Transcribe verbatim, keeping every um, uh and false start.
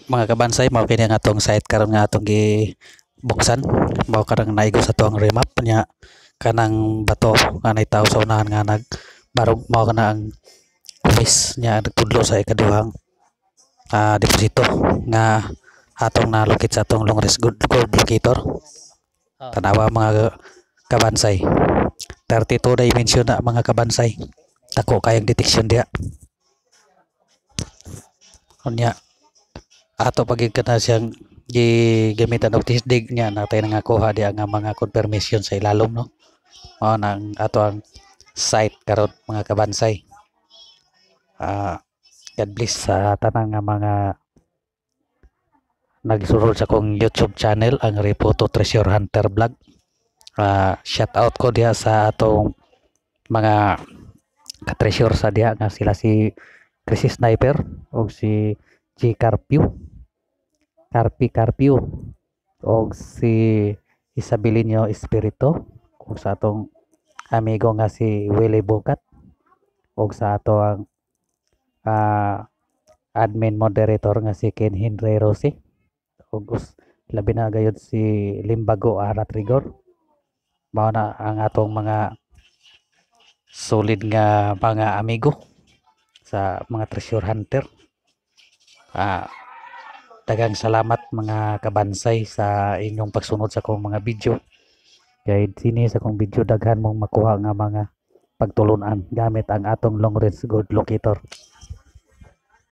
Mga kabansay, mao kini nga atong site karon nga atong gi buksan. Mao karang naigo sa tuang remap nya kanang bato nga naitaw sa unahan nga nag barog mao kana ang kumis nya nagtudlo sa ikaduhang ah, deposito nga atong nalukit sa atong long range gold, gold locator. Oh. Tanawa mga kabansay. thirty-two dimension na mga kabansay. Dako kayang detection diha. Unya ato pagig kana siyang gigamitan og tisdig niya natay nga kuha diha nga mga confirmation sa ilalom no. Mao nang ato ang site karon mga kabansay. Ah, God bless sa tanang nga mga nagsurod sa kong YouTube channel ang Repoto Treasure Hunter Vlog. Ah, shout out ko diha sa atong mga ka-treasure sa diha nga sila si Chrissy Sniper o si G Carpio Carpi Carpio o si Isabilinho Espirito o sa atong amigo nga si Willie Bukat o sa ato ang ah, admin moderator nga si Ken Henry Rossi o labi na gayud si Limbago Arat Rigor. Mao na ang atong mga solid nga mga amigo sa mga treasure hunter. Ah, daghang salamat mga kabansay sa inyong pagsunod sa akong mga video. Kay sini sa akong video daghan mong makuha nga mga pagtulunan gamit ang atong long range gold locator.